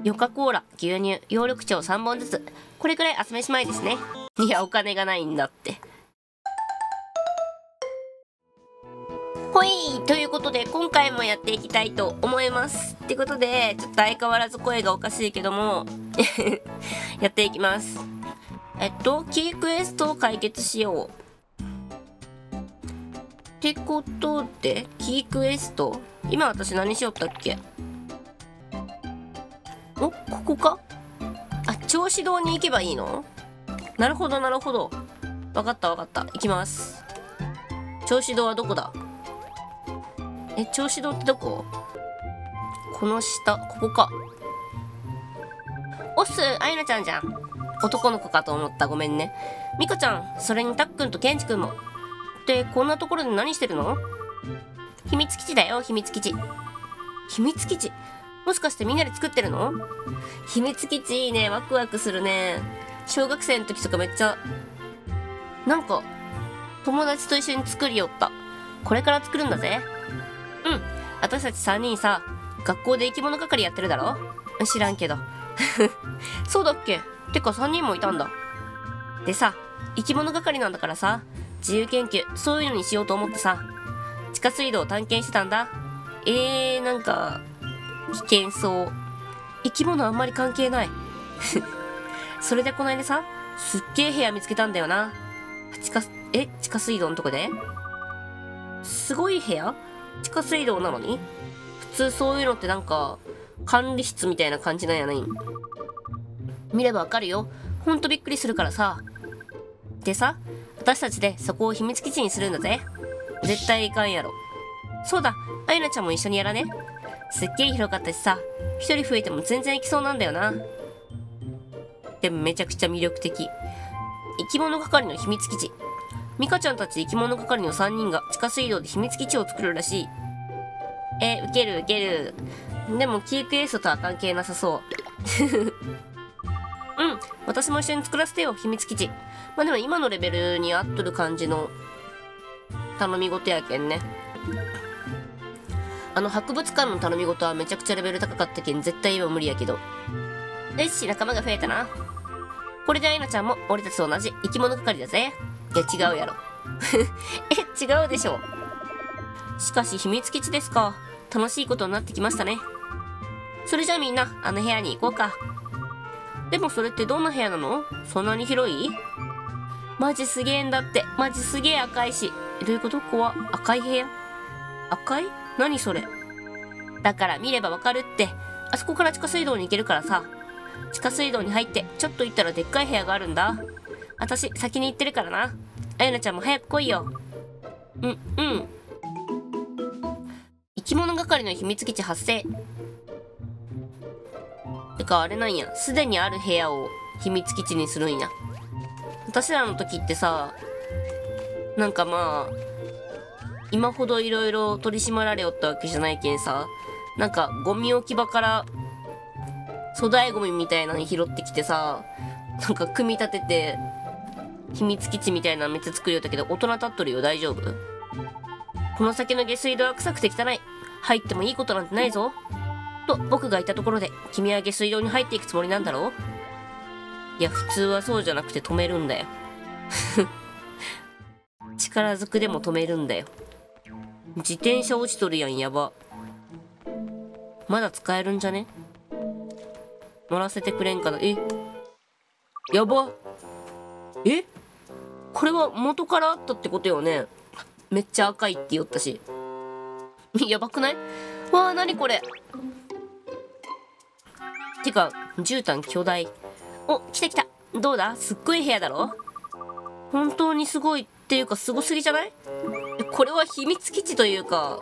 ヨカコーラ、牛乳、葉緑茶を3本ずつ。これくらい朝飯前ですね。いや、お金がないんだって。ほいということで、今回もやっていきたいと思います。ってことで、ちょっと相変わらず声がおかしいけども、やっていきます。キークエストを解決しよう。ってことで、キークエスト今私何しよったっけ？ここか？あ、銚子堂に行けばいいの？なるほどなるほど。わかったわかった。行きます。銚子堂はどこだ？銚子堂ってどこ？この下、ここか。おっす、アイナちゃんじゃん。男の子かと思った。ごめんね。ミカちゃん、それにタックンとケンチくんも。ってこんなところで何してるの？秘密基地だよ、秘密基地。秘密基地？もしかしてみんなで作ってるの？秘密基地いいね、ワクワクするね。小学生の時とかめっちゃなんか友達と一緒に作りよった。これから作るんだぜ。うん、私たち3人さ、学校で生き物係やってるだろ？知らんけど。そうだっけ？てか3人もいたんだ。でさ、生き物係なんだからさ、自由研究そういうのにしようと思ってさ、地下水道を探検してたんだ。なんか危険そう。生き物あんまり関係ない。それでこの間さ、すっげえ部屋見つけたんだよな。地下水道のとこで？すごい部屋？地下水道なのに？普通そういうのってなんか管理室みたいな感じなんやない？見ればわかるよ。ほんとびっくりするからさ。でさ、私たちでそこを秘密基地にするんだぜ。絶対いかんやろ。そうだ、アイナちゃんも一緒にやらね。すっげえ広かったしさ、一人増えても全然行きそうなんだよな。でもめちゃくちゃ魅力的。生き物係の秘密基地。ミカちゃんたち生き物係の3人が地下水道で秘密基地を作るらしい。ウケるウケる。でもキークエストとは関係なさそう。うん、私も一緒に作らせてよ、秘密基地。まあでも今のレベルに合っとる感じの頼み事やけんね。博物館の頼み事はめちゃくちゃレベル高かったけん絶対今無理やけど。よし、仲間が増えたな。これでアイナちゃんも俺たちと同じ生き物係だぜ。いや違うやろ。違うでしょ。しかし秘密基地ですか。楽しいことになってきましたね。それじゃあみんなあの部屋に行こうか。でもそれってどんな部屋なの？そんなに広い？マジすげえんだって。マジすげえ赤いし。どういうこと？ここは赤い部屋？赤い？何それ？だから見ればわかるって。あそこから地下水道に行けるからさ。地下水道に入ってちょっと行ったらでっかい部屋があるんだ。私先に行ってるからな。あやなちゃんも早く来いよ。うん。生き物係の秘密基地発生。てかあれなんや、すでにある部屋を秘密基地にするんや。私らの時ってさ、なんかまあ今ほどいろいろ取り締まられよったわけじゃないけんさ、なんかゴミ置き場から粗大ゴミみたいなの拾ってきてさ、なんか組み立てて秘密基地みたいなのめっちゃ作りよったけど、大人立っとるよ。大丈夫？この先の下水道は臭くて汚い。入ってもいいことなんてないぞ。と僕が言ったところで、君は下水道に入っていくつもりなんだろう？いや普通はそうじゃなくて止めるんだよ。力ずくでも止めるんだよ。自転車落ちとるやん。やば。まだ使えるんじゃね？乗らせてくれんかな。やば。これは元からあったってことよね。めっちゃ赤いって言おったし。やばくない？わあ、なにこれ。てか絨毯巨大。お、来た来た。どうだ？すっごい部屋だろ？本当にすごいっていうかすごすぎじゃない？これは秘密基地というか、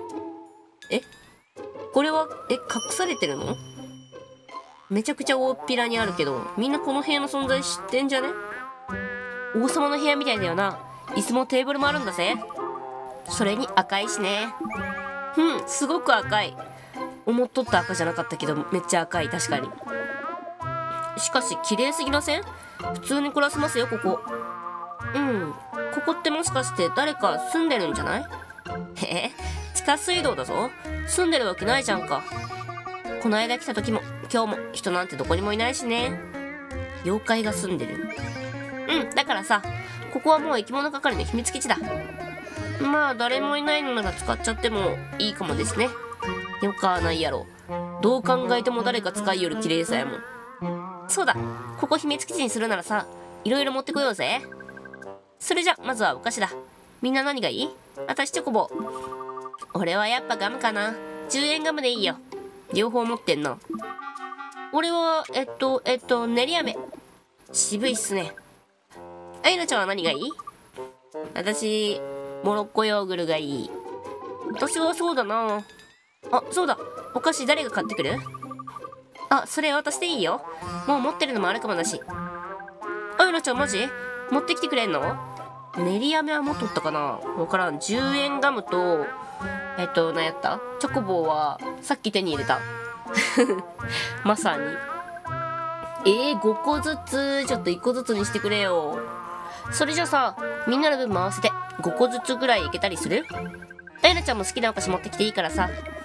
これは隠されてるの？めちゃくちゃ大っぴらにあるけど、みんなこの部屋の存在知ってんじゃね？王様の部屋みたいだよな。椅子もテーブルもあるんだぜ。それに赤いしね。すごく赤い。思っとった赤じゃなかったけどめっちゃ赤い。確かに。しかし綺麗すぎません？普通に暮らせますよここ。ここってもしかして誰か住んでるんじゃない？地下水道だぞ。住んでるわけないじゃんか。 この間来た時も今日も人なんてどこにもいないしね。妖怪が住んでる。だからさ、ここはもう生き物係の秘密基地だ。まあ誰もいないのなら使っちゃってもいいかもですね。よかないやろ。どう考えても誰か使いよる綺麗さやもん。そうだ、ここ秘密基地にするならさ、いろいろ持ってこようぜ。それじゃまずはお菓子だ。みんな何がいい？私チョコボ。俺はやっぱガムかな。10円ガムでいいよ。両方持ってんな。俺は練り飴。渋いっすね。あゆなちゃんは何がいい？私モロッコヨーグルがいい。私はそうだな。あ、そうだ、お菓子誰が買ってくる？あ、それ渡していいよ。もう持ってるのもあるかもだし。あゆなちゃんマジ？持ってきてくれんの？練り飴は持っとったかな？わからん。10円ガムと何やった？チョコボーはさっき手に入れた。まさに。5個ずつ、ちょっと1個ずつにしてくれよ。それじゃさ、みんなの分回せて5個ずつぐらいいけたりする？あやなちゃんも好きなお菓子持ってきていいからさ。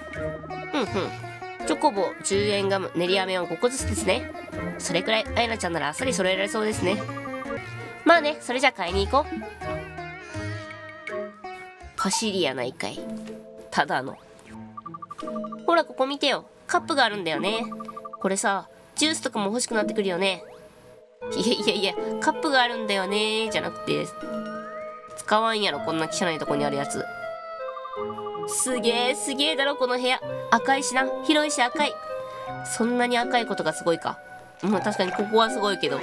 チョコボ、10円ガム、練り飴を5個ずつですね。それくらいあやなちゃんならあっさり揃えられそうですね。まあね、それじゃ買いに行こう。パシリやないかい。ただの。ほらここ見てよ。カップがあるんだよね。これさ、ジュースとかも欲しくなってくるよね。いや、カップがあるんだよねじゃなくて、使わんやろ、こんな汚いとこにあるやつ。すげえだろこの部屋。赤いしな、広いし赤い。そんなに赤いことがすごいか。確かにここはすごいけど。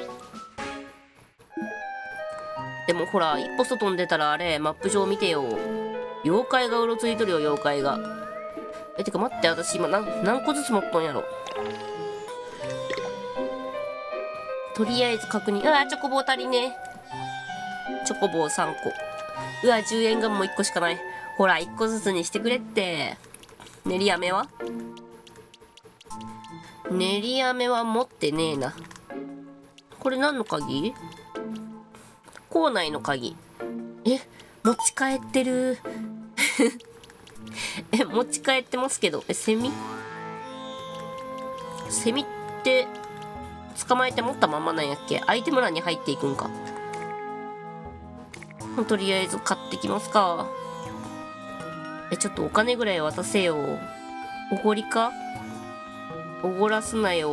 でもほら、一歩外に出たらあれ、マップ上見てよ。妖怪がうろついとるよ、妖怪が。てか待って、私今何個ずつ持っとんやろ。とりあえず確認。チョコボー足りねえ。チョコボー3個。10円ガムも1個しかない。ほら、1個ずつにしてくれって。練り飴は？練り飴は持ってねえな。これ何の鍵？校内の鍵。持ち帰ってる。持ち帰ってますけど。セミって捕まえて持ったままなんやっけ？アイテム欄に入っていくんか。とりあえず買ってきますか。ちょっとお金ぐらい渡せよ。おごりか？おごらすなよ。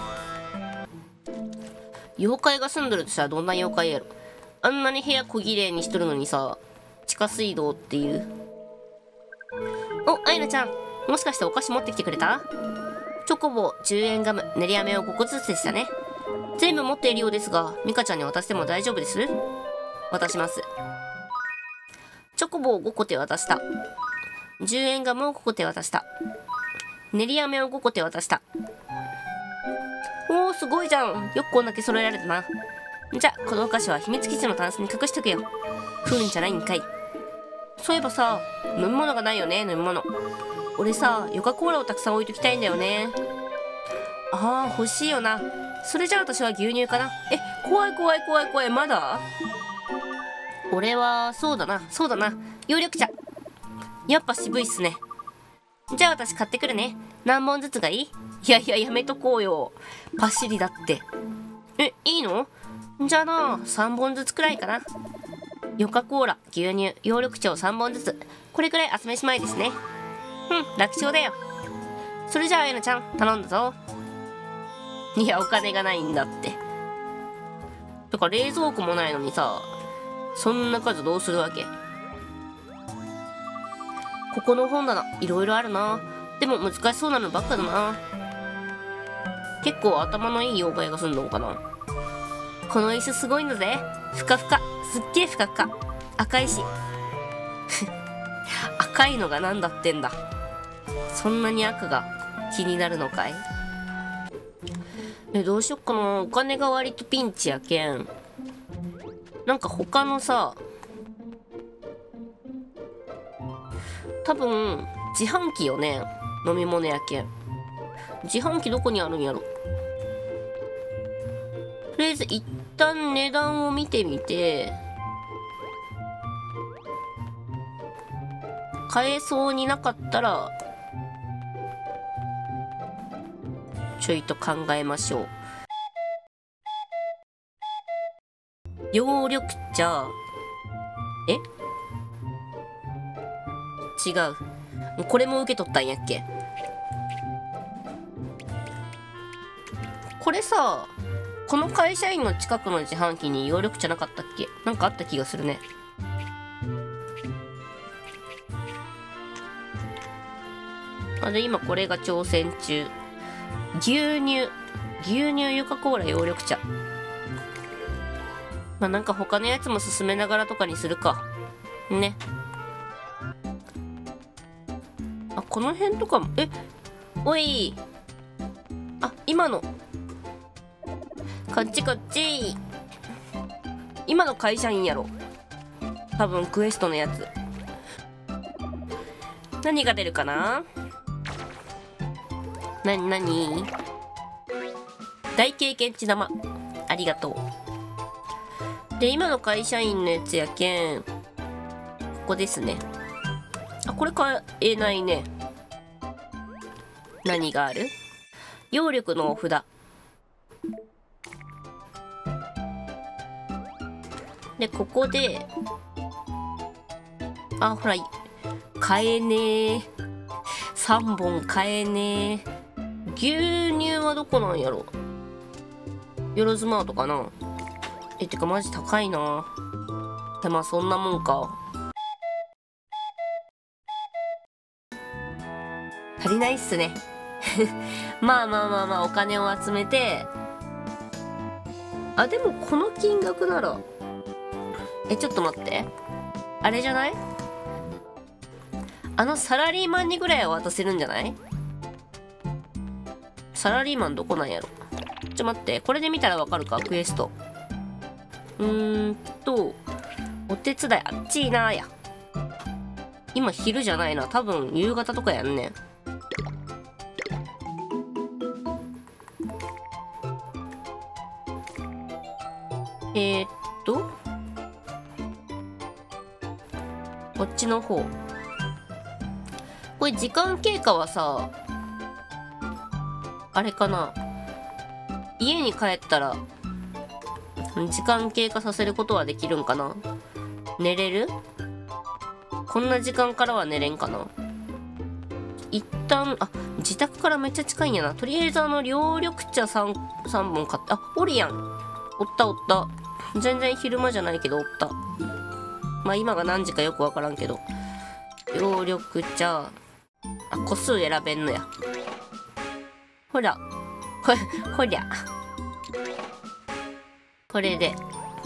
妖怪が住んどるとしたらどんな妖怪やろ。あんなに部屋小綺麗にしとるのにさ、地下水道っていう。あゆなちゃん、もしかしてお菓子持ってきてくれた？チョコボ、10円ガム、練り飴を5個ずつでしたね。全部持っているようですが、ミカちゃんに渡しても大丈夫です？渡します。チョコボを5個手渡した。10円ガムを5個手渡した。練り飴を5個手渡した。おー、すごいじゃん。よくこんだけ揃えられたな。じゃ、このお菓子は秘密基地のタンスに隠しとくよ。食うんじゃないんかい。そういえばさ、飲み物がないよね、飲み物。俺さ、ヨカコーラをたくさん置いときたいんだよね。欲しいよな。それじゃあ私は牛乳かな。怖い、まだ？俺は、そうだな、葉緑茶。やっぱ渋いっすね。じゃあ私買ってくるね。何本ずつがいい？やめとこうよ。パシリだって。いいの？じゃあな、3本ずつくらいかな。ヨカコーラ、牛乳、葉緑茶を3本ずつ。これくらい朝飯前ですね。楽勝だよ。それじゃああやなちゃん、頼んだぞ。お金がないんだって。とか冷蔵庫もないのにさ、そんな数どうするわけ？ここの本棚、いろいろあるな。でも難しそうなのばっかだな。結構頭のいい妖怪がすんのかな。この椅子すごいんだぜ。ふかふか。すっげえふかふか。赤いし。赤いのがなんだってんだ。そんなに赤が気になるのかい？どうしよっかな。お金が割とピンチやけん。なんか他のさ、多分自販機よね。飲み物やけん。自販機どこにあるんやろ。とりあえず一旦値段を見てみて、買えそうになかったらちょいと考えましょう。葉緑茶。違う。これも受け取ったんやっけ。これさ、この会社員の近くの自販機に葉緑茶なかったっけ。なんかあった気がするね。で今これが挑戦中。牛乳ユカコーラ葉緑茶。なんか他のやつも進めながらとかにするかね。この辺とかもおい、今のこっちこっち。今の会社員やろ多分。クエストのやつ何が出るかな。何大経験値玉ありがとう。で今の会社員のやつやけんここですね。これ買えないね。何がある。葉緑のお札で、ここでほら買えねえ。3本買えねえ。牛乳はどこなんやろ。よろずマートかな。てかマジ高いな。そんなもんか。足りないっすねまあお金を集めて。でもこの金額ならちょっと待って、あれじゃない。サラリーマンにぐらいは渡せるんじゃない。サラリーマンどこなんやろ。待って、これで見たらわかるか。クエストお手伝いあっちいなや。今昼じゃないな、多分夕方とかやんね。こっちの方。これ時間経過はさ、あれかな。家に帰ったら時間経過させることはできるんかな。寝れる？こんな時間からは寝れんかな。一旦自宅からめっちゃ近いんやな。とりあえず葉緑茶3本買った。おるやん。おった。全然昼間じゃないけどおった。今が何時かよくわからんけど。葉緑茶個数選べんのや。ほらほりゃこれで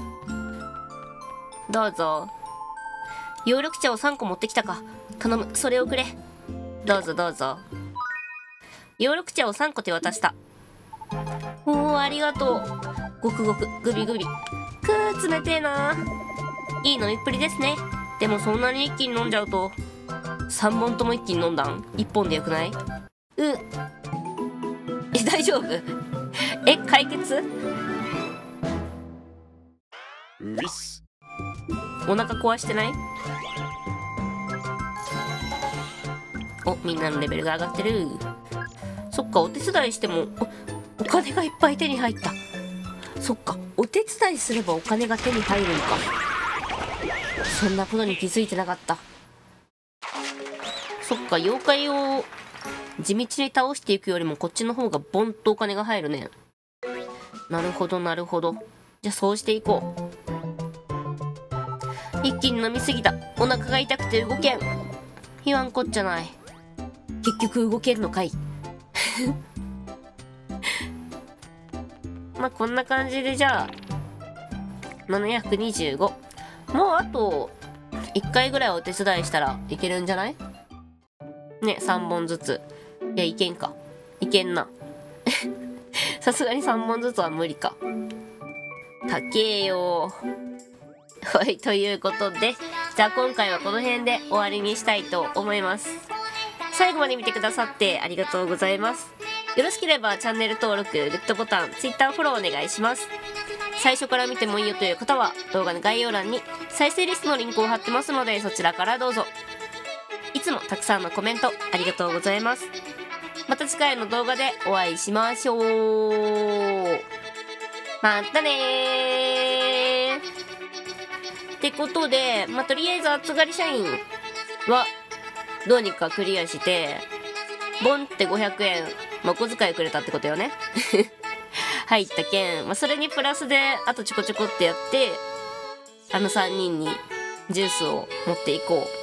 どうぞ。葉緑茶を3個持ってきたか。頼む、それをくれ。どうぞ葉緑茶を3個手渡した。ありがとう。ごくごくグビグビ。冷てえな。いい飲みっぷりですね。でもそんなに一気に飲んじゃうと。3本とも一気に飲んだん。1本でよくない？大丈夫？解決？お腹壊してない？みんなのレベルが上がってる。そっか、お手伝いしてもお金がいっぱい手に入った。そっか、お手伝いすればお金が手に入るのか。そんなことに気づいてなかった。そっか、妖怪を地道に倒していくよりもこっちの方がボンとお金が入るね。なるほど。じゃあそうしていこう。一気に飲みすぎた。お腹が痛くて動けん。言わんこっちゃない。結局動けんのかいこんな感じで、じゃあ725。もうあと1回ぐらいお手伝いしたらいけるんじゃないね。3本ずつ。いけんか。いけんなさすがに3本ずつは無理か。高えよ。はい、ということで、じゃあ今回はこの辺で終わりにしたいと思います。最後まで見てくださってありがとうございます。よろしければチャンネル登録、グッドボタン、Twitter フォローお願いします。最初から見てもいいよという方は動画の概要欄に再生リストのリンクを貼ってますので、そちらからどうぞ。いつもたくさんのコメントありがとうございます。 また次回の動画でお会いしましょう。またねー。ってことで、とりあえず暑がり社員はどうにかクリアして、ボンって500円、お小遣いくれたってことよね。入ったけん、それにプラスで、あとちょこちょこってやって、あの3人にジュースを持っていこう。